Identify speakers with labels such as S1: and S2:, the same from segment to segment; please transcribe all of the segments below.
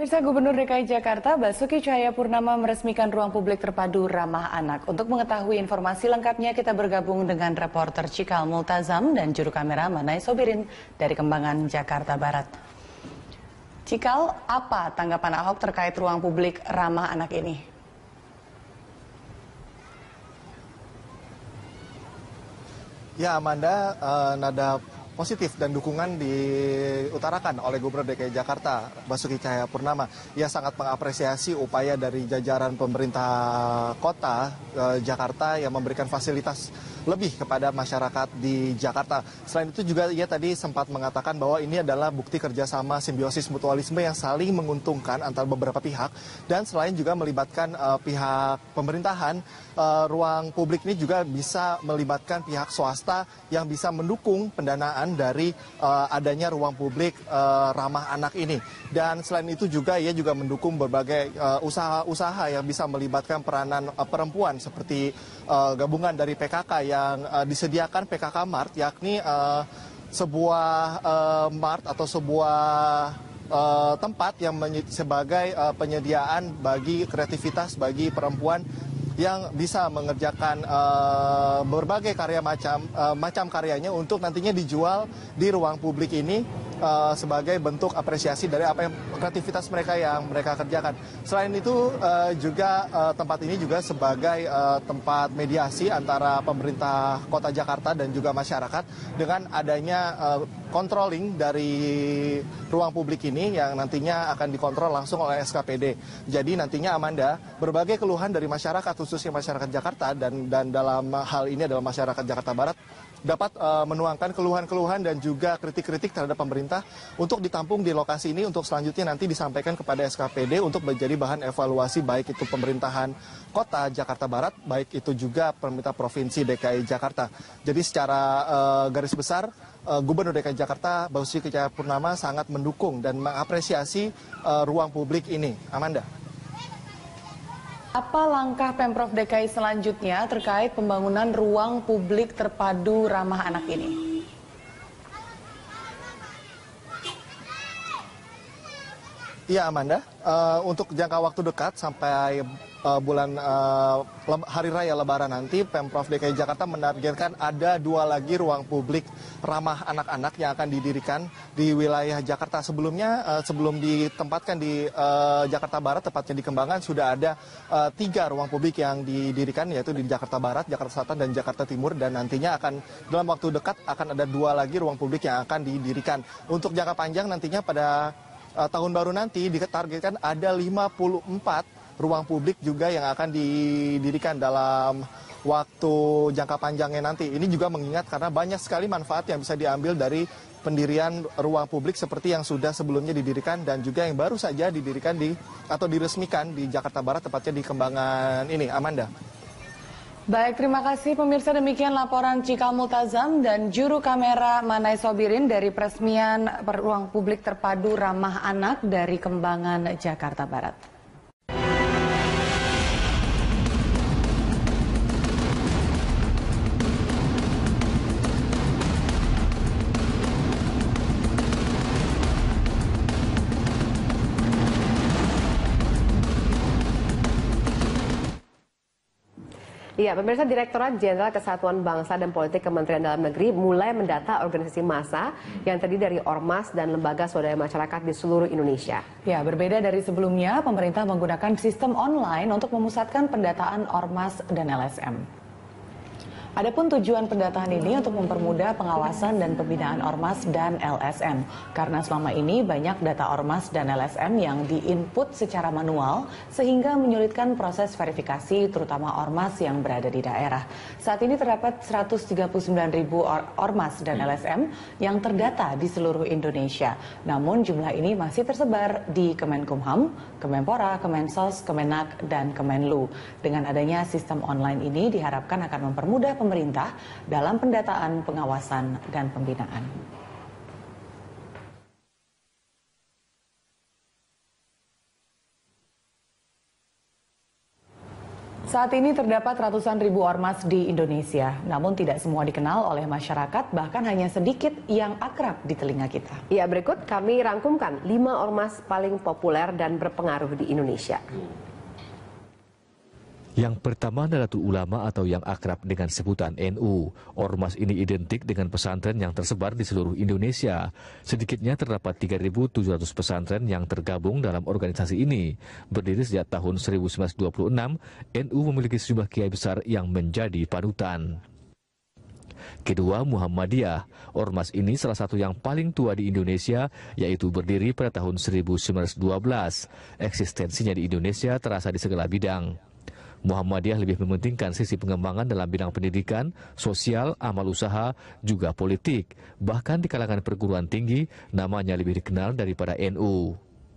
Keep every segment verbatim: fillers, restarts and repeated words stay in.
S1: Pemirsa, Gubernur D K I Jakarta Basuki Cahayapurnama meresmikan ruang publik terpadu ramah anak. Untuk mengetahui informasi lengkapnya, kita bergabung dengan reporter Cikal Multazam dan juru kamera Manai Sobirin dari Kembangan, Jakarta Barat. Cikal, apa tanggapan Ahok terkait ruang publik ramah anak ini?
S2: Ya, Amanda, uh, nada positif dan dukungan diutarakan oleh Gubernur D K I Jakarta Basuki Cahayapurnama. Ia sangat mengapresiasi upaya dari jajaran pemerintah kota eh, Jakarta yang memberikan fasilitas lebih kepada masyarakat di Jakarta. Selain itu juga ia tadi sempat mengatakan bahwa ini adalah bukti kerjasama simbiosis mutualisme yang saling menguntungkan antara beberapa pihak, dan selain juga melibatkan uh, pihak pemerintahan, uh, ruang publik ini juga bisa melibatkan pihak swasta yang bisa mendukung pendanaan dari uh, adanya ruang publik uh, ramah anak ini. Dan selain itu juga ia juga mendukung berbagai usaha-usaha uh, yang bisa melibatkan peranan uh, perempuan seperti uh, gabungan dari P K K yang uh, disediakan P K K Mart, yakni uh, sebuah uh, mart atau sebuah uh, tempat yang sebagai uh, penyediaan bagi kreativitas bagi perempuan yang bisa mengerjakan uh, berbagai karya macam uh, macam karyanya untuk nantinya dijual di ruang publik ini uh, sebagai bentuk apresiasi dari apa yang kreativitas mereka yang mereka kerjakan. Selain itu uh, juga uh, tempat ini juga sebagai uh, tempat mediasi antara pemerintah Kota Jakarta dan juga masyarakat dengan adanya uh, controlling dari ruang publik ini yang nantinya akan dikontrol langsung oleh S K P D. Jadi nantinya, Amanda, berbagai keluhan dari masyarakat khususnya masyarakat Jakarta dan dan dalam hal ini adalah masyarakat Jakarta Barat dapat uh, menuangkan keluhan-keluhan dan juga kritik-kritik terhadap pemerintah untuk ditampung di lokasi ini untuk selanjutnya nanti disampaikan kepada S K P D untuk menjadi bahan evaluasi baik itu pemerintahan Kota Jakarta Barat, baik itu juga pemerintah Provinsi D K I Jakarta. Jadi secara uh, garis besar uh, Gubernur D K I Jakarta Basuki Cahayapurnama sangat mendukung dan mengapresiasi uh, ruang publik ini. Amanda.
S1: Apa langkah Pemprov D K I selanjutnya terkait pembangunan ruang publik terpadu ramah anak ini?
S2: Iya, Amanda, uh, untuk jangka waktu dekat sampai uh, bulan uh, Hari Raya Lebaran nanti, Pemprov D K I Jakarta menargetkan ada dua lagi ruang publik ramah anak-anak yang akan didirikan di wilayah Jakarta. Sebelumnya, uh, sebelum ditempatkan di uh, Jakarta Barat, tepatnya di Kembangan, sudah ada uh, tiga ruang publik yang didirikan, yaitu di Jakarta Barat, Jakarta Selatan, dan Jakarta Timur. Dan nantinya akan dalam waktu dekat akan ada dua lagi ruang publik yang akan didirikan. Untuk jangka panjang nantinya pada Uh, tahun baru nanti ditargetkan ada lima puluh empat ruang publik juga yang akan didirikan dalam waktu jangka panjangnya nanti. Ini juga mengingat karena banyak sekali manfaat yang bisa diambil dari pendirian ruang publik seperti yang sudah sebelumnya didirikan dan juga yang baru saja didirikan di atau diresmikan di Jakarta Barat, tepatnya di Kembangan ini. Amanda.
S1: Baik, terima kasih pemirsa. Demikian laporan Cikal Multazam dan juru kamera Manai Sobirin dari peresmian ruang publik terpadu ramah anak dari Kembangan, Jakarta Barat.
S3: Iya, pemirsa, Direktorat Jenderal Kesatuan Bangsa dan Politik Kementerian Dalam Negeri mulai mendata organisasi massa yang terdiri dari ormas dan lembaga swadaya masyarakat di seluruh Indonesia.
S1: Ya, berbeda dari sebelumnya, pemerintah menggunakan sistem online untuk memusatkan pendataan ormas dan L S M. Adapun tujuan pendataan ini untuk mempermudah pengawasan dan pembinaan ormas dan L S M. Karena selama ini banyak data ormas dan L S M yang diinput secara manual sehingga menyulitkan proses verifikasi terutama ormas yang berada di daerah. Saat ini terdapat seratus tiga puluh sembilan ribu or ormas dan L S M yang terdata di seluruh Indonesia. Namun jumlah ini masih tersebar di Kemenkumham, Kemenpora, Kemensos, Kemenak, dan Kemenlu. Dengan adanya sistem online ini diharapkan akan mempermudah pemerintah dalam pendataan, pengawasan, dan pembinaan. Saat ini terdapat ratusan ribu ormas di Indonesia, namun tidak semua dikenal oleh masyarakat, bahkan hanya sedikit yang akrab di telinga kita.
S3: Ya, berikut kami rangkumkan lima ormas paling populer dan berpengaruh di Indonesia.
S4: Yang pertama Nahdlatul Ulama atau yang akrab dengan sebutan N U. Ormas ini identik dengan pesantren yang tersebar di seluruh Indonesia. Sedikitnya terdapat tiga ribu tujuh ratus pesantren yang tergabung dalam organisasi ini. Berdiri sejak tahun seribu sembilan ratus dua puluh enam, N U memiliki sejumlah kiai besar yang menjadi panutan. Kedua, Muhammadiyah. Ormas ini salah satu yang paling tua di Indonesia, yaitu berdiri pada tahun seribu sembilan ratus dua belas. Eksistensinya di Indonesia terasa di segala bidang. Muhammadiyah lebih mementingkan sisi pengembangan dalam bidang pendidikan, sosial, amal usaha, juga politik. Bahkan di kalangan perguruan tinggi, namanya lebih dikenal daripada N U.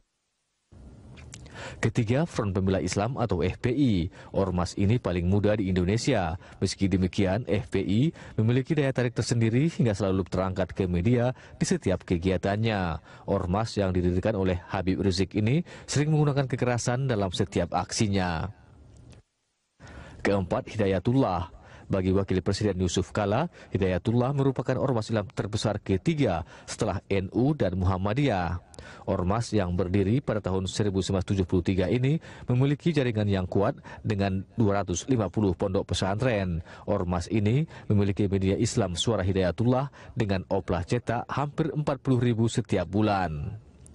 S4: Ketiga, Front Pembela Islam atau F P I. Ormas ini paling muda di Indonesia. Meski demikian, F P I memiliki daya tarik tersendiri hingga selalu terangkat ke media di setiap kegiatannya. Ormas yang didirikan oleh Habib Rizik ini sering menggunakan kekerasan dalam setiap aksinya. Keempat, Hidayatullah. Bagi Wakil Presiden Yusuf Kala, Hidayatullah merupakan ormas Islam terbesar ketiga setelah N U dan Muhammadiyah. Ormas yang berdiri pada tahun seribu sembilan ratus tujuh puluh tiga ini memiliki jaringan yang kuat dengan dua ratus lima puluh pondok pesantren. Ormas ini memiliki media Islam Suara Hidayatullah dengan oplah cetak hampir empat puluh ribu setiap bulan.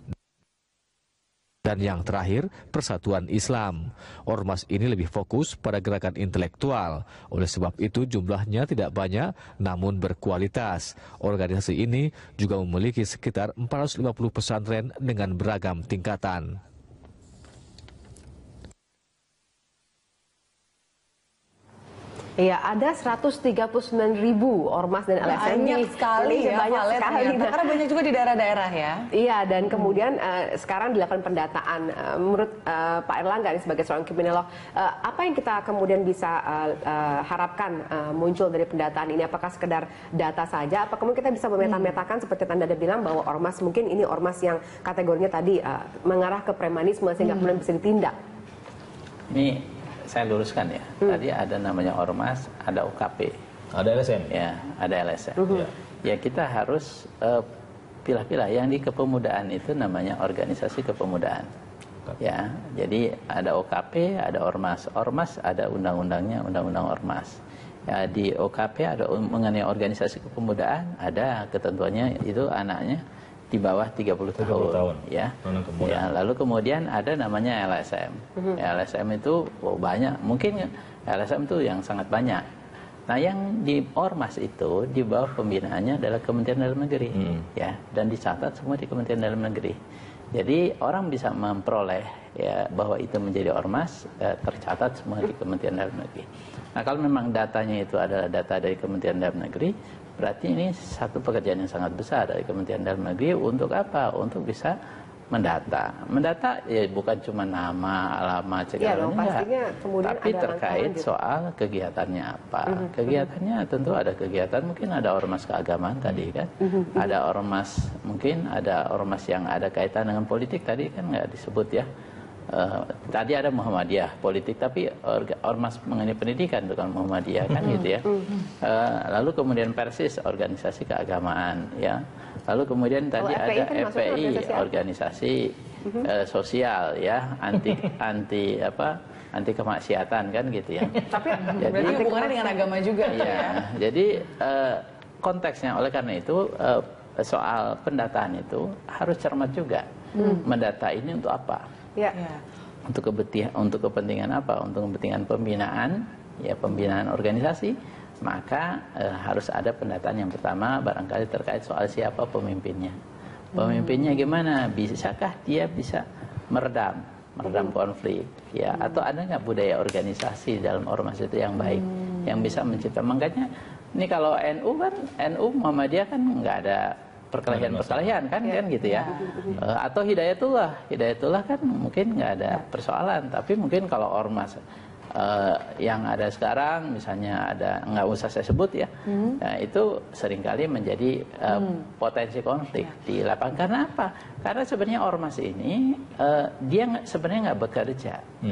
S4: Dan yang terakhir, Persatuan Islam. Ormas ini lebih fokus pada gerakan intelektual. Oleh sebab itu jumlahnya tidak banyak, namun berkualitas. Organisasi ini juga memiliki sekitar empat ratus lima puluh pesantren dengan beragam tingkatan.
S3: Iya, ada seratus tiga puluh sembilan ribu ormas dan L S M.
S1: Banyak sekali ya,
S3: banyak sekali.
S1: Nah, karena banyak juga di daerah-daerah ya.
S3: Iya, dan kemudian uh, sekarang dilakukan pendataan. Uh, menurut uh, Pak Erlangga sebagai seorang kriminolog, uh, apa yang kita kemudian bisa uh, uh, harapkan uh, muncul dari pendataan ini? Apakah sekedar data saja? Apa kemudian kita bisa memeta-metakan seperti Anda bilang bahwa ormas mungkin ini ormas yang kategorinya tadi uh, mengarah ke premanisme sehingga kemudian bisa ditindak? Ini
S5: saya luruskan ya, hmm. tadi ada namanya ormas, ada O K P,
S6: ada L S M,
S5: ya, ada L S M.
S3: Uh-huh.
S5: ya. ya kita harus uh, pilah-pilah. Yang di kepemudaan itu namanya organisasi kepemudaan. Okay. Ya, jadi ada O K P, ada ormas, ormas ada undang-undangnya, undang-undang ormas. Ya, di O K P ada mengenai organisasi kepemudaan, ada ketentuannya itu anaknya di bawah tiga puluh tahun, ya. ya. Lalu kemudian ada namanya L S M. Mm-hmm. ya, L S M itu oh, banyak, mungkin L S M itu yang sangat banyak. Nah, yang di ormas itu di bawah pembinaannya adalah Kementerian Dalam Negeri, mm. ya, dan dicatat semua di Kementerian Dalam Negeri. Jadi orang bisa memperoleh ya bahwa itu menjadi ormas, ya, tercatat semua di Kementerian Dalam Negeri. Nah, kalau memang datanya itu adalah data dari Kementerian Dalam Negeri, berarti ini satu pekerjaan yang sangat besar dari Kementerian Dalam Negeri untuk apa? Untuk bisa mendata. Mendata ya bukan cuma nama, alamat, segala
S3: ya,
S5: tapi terkait gitu. Soal kegiatannya apa. Uh-huh. Kegiatannya tentu ada kegiatan, mungkin ada ormas keagamaan tadi kan. Uh-huh. Ada ormas, mungkin ada ormas yang ada kaitan dengan politik tadi kan nggak disebut ya. Uh, tadi ada Muhammadiyah politik, tapi orga, ormas mengenai pendidikan bukan Muhammadiyah kan gitu ya. Uh, lalu kemudian Persis organisasi keagamaan ya. Lalu kemudian tadi oh, ada F P I organisasi, organisasi uh-huh. uh, sosial ya, anti anti apa anti kemaksiatan kan gitu ya.
S1: Tapi jadi hubungannya dengan agama juga
S5: ya. ya. Jadi uh, konteksnya oleh karena itu uh, soal pendataan itu harus cermat juga. Hmm. Mendata ini untuk apa?
S3: Ya.
S5: Untuk kepentingan untuk kepentingan apa? Untuk kepentingan pembinaan, ya pembinaan organisasi, maka e, harus ada pendataan yang pertama barangkali terkait soal siapa pemimpinnya. Pemimpinnya gimana? Bisakah dia bisa meredam, meredam hmm. konflik, ya? Hmm. Atau ada nggak budaya organisasi dalam ormas itu yang baik, hmm. yang bisa menciptakan? Makanya ini kalau N U kan, N U Muhammadiyah kan nggak ada perkelahian-perkelahian kan ya. Kan gitu ya. ya. Atau Hidayatullah, Hidayatullah kan mungkin nggak ada persoalan, tapi mungkin kalau ormas uh, yang ada sekarang, misalnya ada nggak usah saya sebut ya, hmm. nah, itu seringkali menjadi uh, hmm. potensi konflik ya. Di lapangan. Karena apa? Karena sebenarnya ormas ini uh, dia sebenarnya nggak bekerja. Hmm. Ya.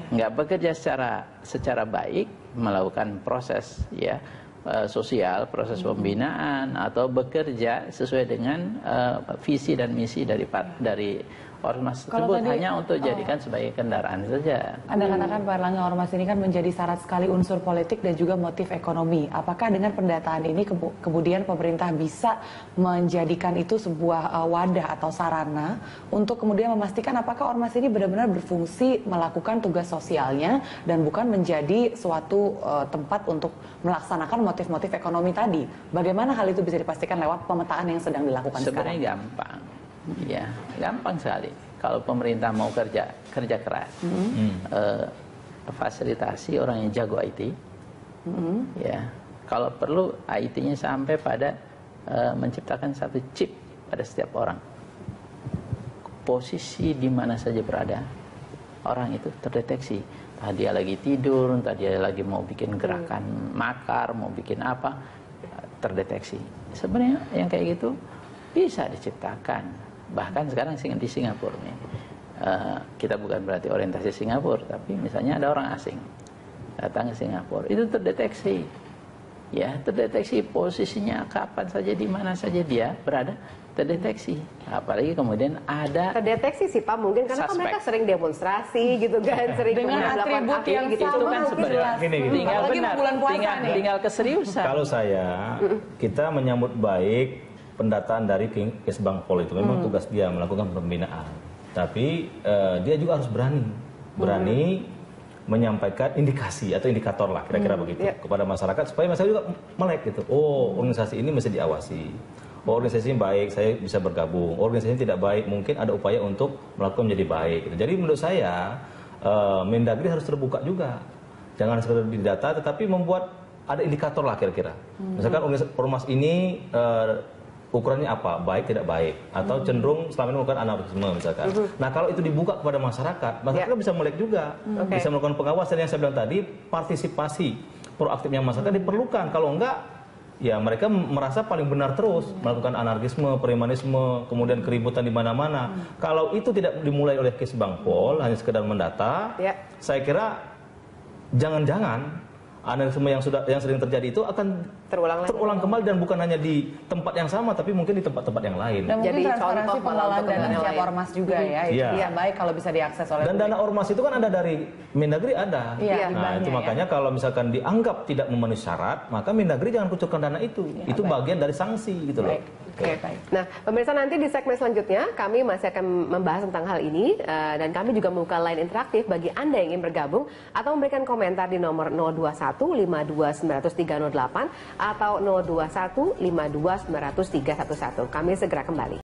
S5: nggak bekerja secara secara baik, melakukan proses ya sosial, proses pembinaan atau bekerja sesuai dengan uh, visi dan misi dari dari ormas tersebut tadi, hanya untuk jadikan oh. sebagai kendaraan saja.
S1: Anda katakan Pak Erlangga, ormas ini kan menjadi syarat sekali unsur politik dan juga motif ekonomi. Apakah dengan pendataan ini ke kemudian pemerintah bisa menjadikan itu sebuah uh, wadah atau sarana untuk kemudian memastikan apakah ormas ini benar-benar berfungsi melakukan tugas sosialnya dan bukan menjadi suatu uh, tempat untuk melaksanakan motif-motif ekonomi tadi? Bagaimana hal itu bisa dipastikan lewat pemetaan yang sedang dilakukan
S5: sekarang?
S1: Sebenarnya
S5: gampang. Ya, gampang sekali. Kalau pemerintah mau kerja kerja keras, mm-hmm. uh, fasilitasi orang yang jago I T, mm-hmm. ya. Kalau perlu I T-nya sampai pada uh, menciptakan satu chip pada setiap orang. Posisi di mana saja berada, orang itu terdeteksi. Entah dia lagi tidur, entah dia lagi mau bikin gerakan mm. makar, mau bikin apa, terdeteksi. Sebenarnya yang kayak gitu bisa diciptakan. Bahkan sekarang di Singapura nih, uh, kita bukan berarti orientasi Singapura, tapi misalnya ada orang asing datang ke Singapura, itu terdeteksi, ya terdeteksi posisinya kapan saja, di mana saja dia berada, terdeteksi. Apalagi kemudian ada
S3: terdeteksi sih Pak, mungkin karena kan mereka sering demonstrasi gitu kan, sering
S1: dengan atribut yang
S3: gitu.
S5: Itu kan sebenarnya tinggal benar, tinggal, tinggal keseriusan.
S6: Kalau saya, kita menyambut baik pendataan dari Kesbangpol itu, memang hmm. tugas dia melakukan pembinaan. Tapi uh, dia juga harus berani, berani hmm. menyampaikan indikasi atau indikator lah kira-kira hmm. begitu yeah. kepada masyarakat supaya masyarakat juga melek gitu. Oh, organisasi ini mesti diawasi. Oh, organisasi ini baik, saya bisa bergabung. Organisasi ini tidak baik, mungkin ada upaya untuk melakukan menjadi baik. Gitu. Jadi menurut saya uh, Mendagri harus terbuka juga. Jangan sekedar didata, tetapi membuat ada indikator lah kira-kira. Hmm. Misalkan ormas ini uh, ukurannya apa, baik tidak baik, atau cenderung selama ini melakukan anarkisme misalkan. Uh-huh. Nah kalau itu dibuka kepada masyarakat, masyarakat yeah. bisa melek juga, okay. bisa melakukan pengawasan yang saya bilang tadi, partisipasi proaktifnya masyarakat diperlukan. Kalau enggak, ya mereka merasa paling benar terus melakukan anarkisme, premanisme, kemudian keributan di mana-mana. Hmm. Kalau itu tidak dimulai oleh Kesbangpol, hanya sekedar mendata, yeah. saya kira jangan-jangan anarkisme yang sudah yang sering terjadi itu akan terulang, terulang kembali, dan bukan hanya di tempat yang sama tapi mungkin di tempat-tempat yang lain.
S1: Dan mungkin jadi transparansi pengelolaan dana setiap ormas juga ya, itu yeah. bisa baik kalau bisa diakses oleh
S6: dan publik. Dana ormas itu kan ada dari Mendagri ada.
S1: Yeah,
S6: nah itu makanya ya. Kalau misalkan dianggap tidak memenuhi syarat, maka Mendagri jangan kucurkan dana itu. Yeah, itu baik. Bagian dari sanksi gitu loh.
S3: Oke, okay. Baik. Nah, pemirsa, nanti di segmen selanjutnya kami masih akan membahas tentang hal ini uh, dan kami juga membuka line interaktif bagi Anda yang ingin bergabung atau memberikan komentar di nomor nol dua satu lima dua sembilan nol tiga nol delapan atau nol dua satu lima dua sembilan nol tiga satu satu. Kami segera kembali.